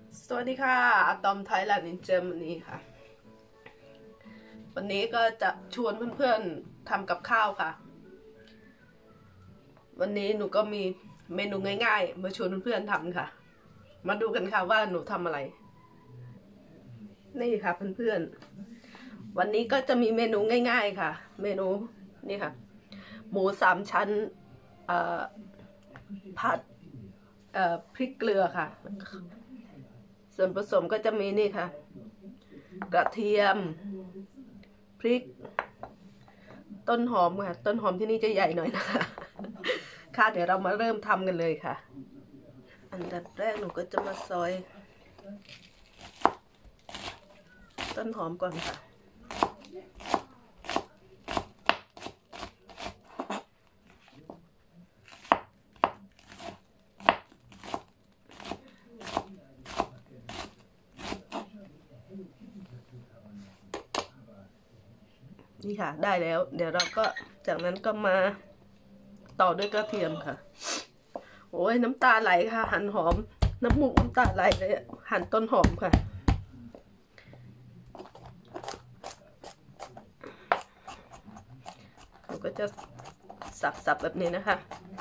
สวัสดีค่ะอะตอมไทยแลนด์อินเจอร์มันนีค่ะ วันนี้ก็จะชวนเพื่อนๆทำกับข้าวค่ะ วันนี้หนูก็มีเมนูง่ายๆมาชวนเพื่อนๆทำค่ะ มาดูกันค่ะว่าหนูทำอะไร นี่ค่ะเพื่อนๆวันนี้ก็จะมีเมนูง่ายๆค่ะ เมนูนี่ค่ะ หมูสามชั้นผัดพริกเกลือค่ะ ส่วนผสมก็จะมีนี่ค่ะ กระเทียมพริกต้นหอมค่ะต้นหอมที่นี่จะใหญ่หน่อยนะคะค่ะเดี๋ยวเรามาเริ่มทำกันเลยค่ะอันดับแรกหนูก็จะมาซอยต้นหอมก่อนค่ะนี่ค่ะได้แล้วเดี๋ยวเราก็จากนั้นก็มาต่อด้วยกระเทียมค่ะโอ้ยน้ำตาไหลค่ะหั่นหอมน้ำมูกน้ำตาไหลเลยหั่นต้นหอมค่ะเราก็จะสับแบบนี้นะคะ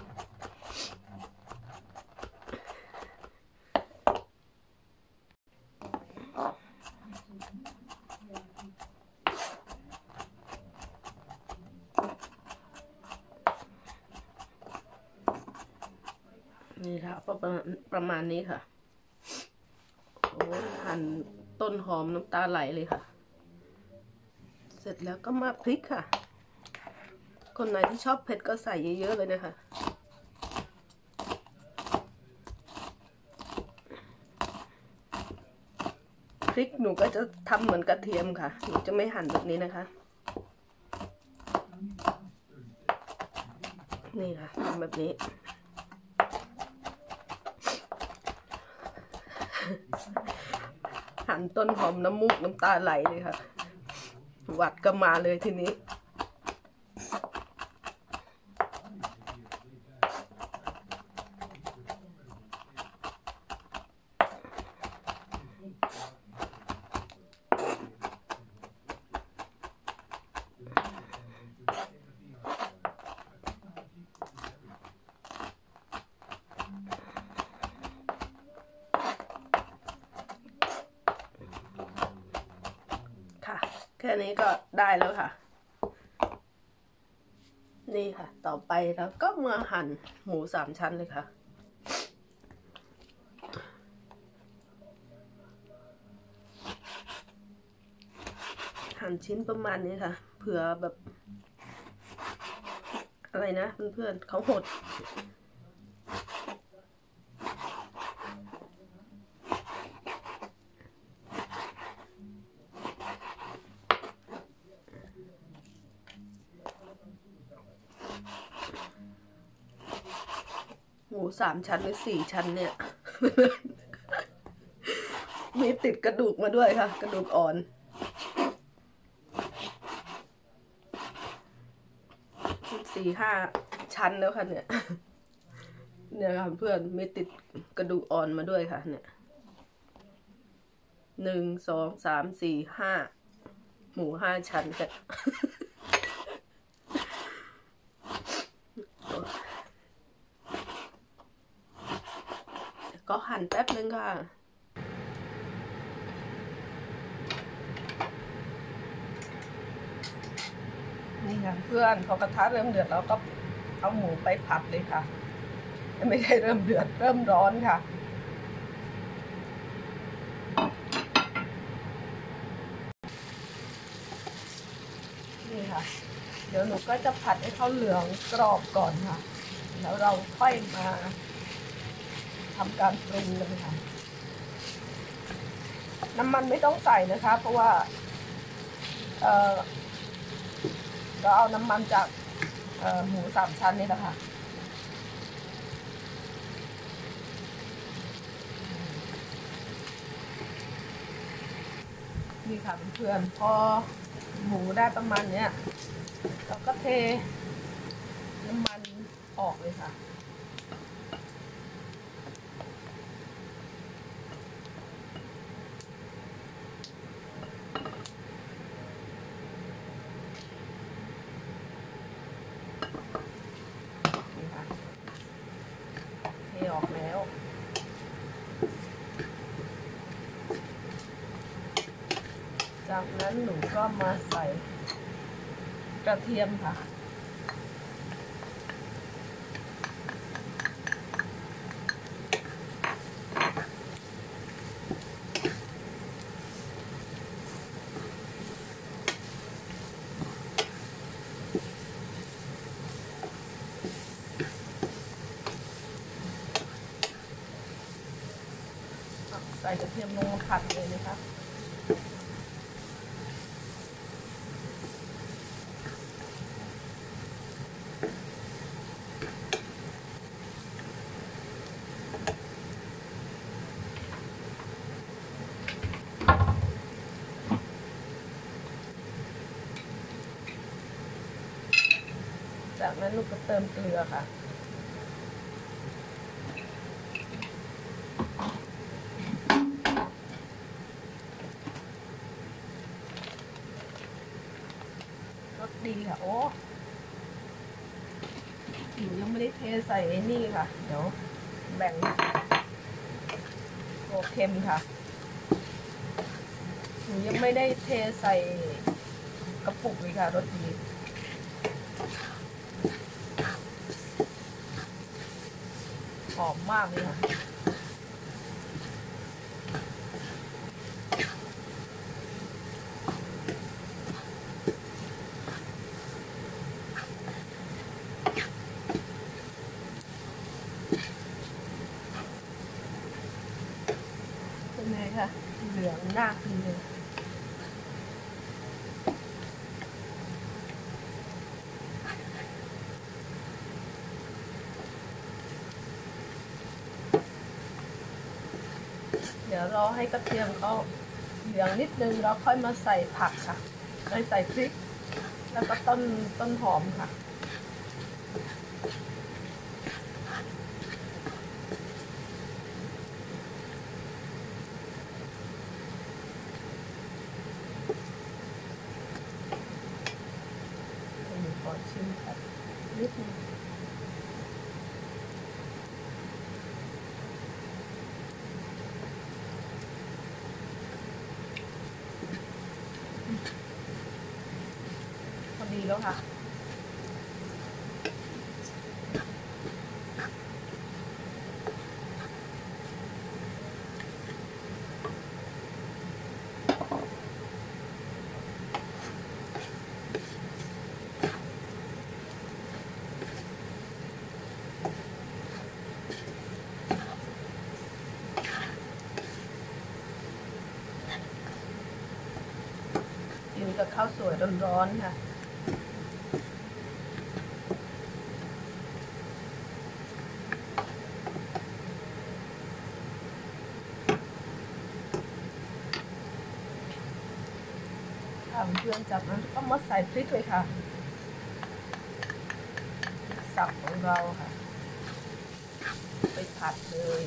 นี่ค่ะประมาณนี้ค่ะโอ้หั่นต้นหอมน้ำตาไหลเลยค่ะเสร็จแล้วก็มาพริกค่ะคนไหนที่ชอบเผ็ดก็ใส่เยอะๆเลยนะคะพริกหนูก็จะทำเหมือนกระเทียมค่ะหนูจะไม่หั่นแบบนี้นะคะนี่ค่ะทำแบบนี้หั่นต้นหอมน้ำมูกน้ำตาไหลเลยค่ะหวัดก็มาเลยทีนี้แค่นี้ก็ได้แล้วค่ะนี่ค่ะต่อไปแล้วก็มาหั่นหมูสามชั้นเลยค่ะหั่นชิ้นประมาณนี้ค่ะเผื่อแบบอะไรนะเพื่อนๆเขาหดหมูสามชั้นหรือ4 ชั้นเนี่ย มีติดกระดูกมาด้วยค่ะกระดูกอ่อน4-5 ชั้นแล้วค่ะเนี่ยค่ะเพื่อนมีติดกระดูกอ่อนมาด้วยค่ะเนี่ย1 2 3 4 5หมู5 ชั้นค่ะก็หั่นแป๊บนึงค่ะนี่ค่ะเพื่อนพอกระทะเริ่มเดือดแล้วก็เอาหมูไปผัดเลยค่ะไม่ใช่เริ่มเดือดเริ่มร้อนค่ะนี่ค่ะเดี๋ยวหนูก็จะผัดให้เขาเหลืองกรอบก่อนค่ะแล้วเราค่อยมาทำการปรุงเลยค่ะน้ำมันไม่ต้องใส่นะคะเพราะว่าก็เอาน้ำมันจากหมูสามชั้นนี่แหละค่ะนี่ค่ะเพื่อนๆพอหมูได้ประมาณนี้เราก็เทน้ำมันออกเลยค่ะจากนั้นหนูก็มาใส่กระเทียมค่ะใส่กระเทียมลงมาผัดเลยนะคะจากนั้นลูกก็เติมเกลือค่ะรสดีค่ะโอ้หนูยังไม่ได้เทใส่นี่ค่ะเดี๋ยวแบ่งโอเค็มค่ะหนูยังไม่ได้เทใส่กระปุกเลยค่ะรสดีหอมมากเลยค่ะเป็นไงคะเหลืองน่ากินเลยเดี๋ยวรอให้กระเทียมเขาเหลืองนิดนึงแล้วค่อยมาใส่ผักค่ะใส่พริกแล้วก็ต้นหอมค่ะขอชิมค่ะนิดนึงพอดีแล้วค่ะกินกับข้าวสวยร้อนๆค่ะเพื่อนจากนั้นก็มาใส่พริกเลยค่ะสับของเราค่ะไปผัดเลย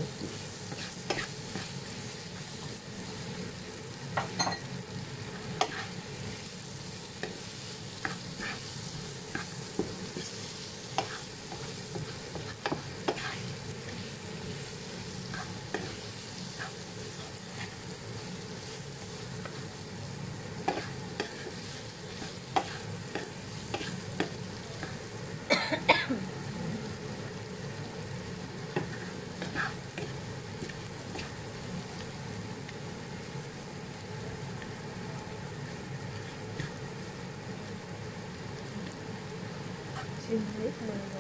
ชิมนิดนึง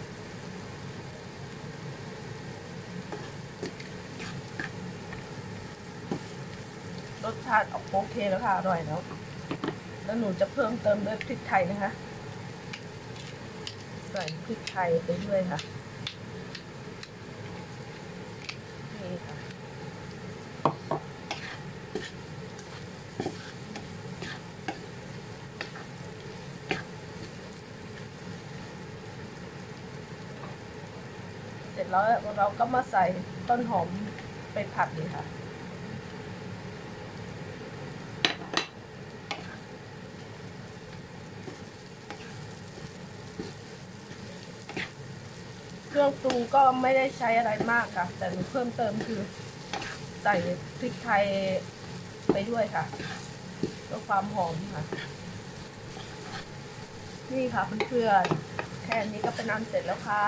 รสชาติออกโอเคแล้วค่ะอร่อยแล้วหนูจะเพิ่มเติมด้วยพริกไทยนะคะใส่พริกไทยไปด้วยค่ะนี่ค่ะเสร็จแล้วเราก็มาใส่ต้นหอมไปผัดเลยค่ะเครื่องปรุงก็ไม่ได้ใช้อะไรมากค่ะแต่หนูเพิ่มเติมคือใส่พริกไทยไปด้วยค่ะพื่อความหอมค่ะนี่ค่ะเพื่อนๆแค่นี้ก็เป็นอันเสร็จแล้วค่ะ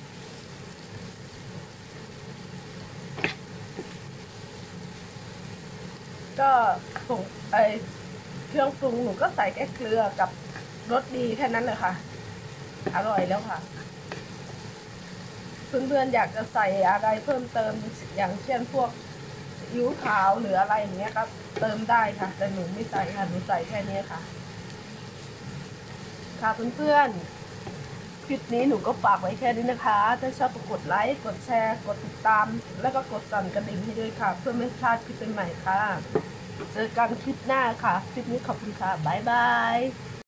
ก็ผงเครื่องปรุงหนูก็ใส่แค่เกลือกับรสดีแค่นั้นเลยค่ะอร่อยแล้วค่ะเพื่อนๆอยากจะใส่อะไรเพิ่มเติมอย่างเช่นพวกซีอิ๊วขาวหรืออะไรอย่างเงี้ยก็เติมได้ค่ะแต่หนูไม่ใส่ค่ะหนูใส่แค่นี้ค่ะค่ะเพื่อนๆคลิปนี้หนูก็ฝากไว้แค่นี้นะคะถ้าชอบกดไลค์กดแชร์กดติดตามแล้วก็กดสั่นกระดิ่งให้ด้วยค่ะเพื่อไม่พลาดคลิปใหม่ๆค่ะเจอกันคลิปหน้าค่ะคลิปนี้ขอบคุณค่ะบ๊ายบาย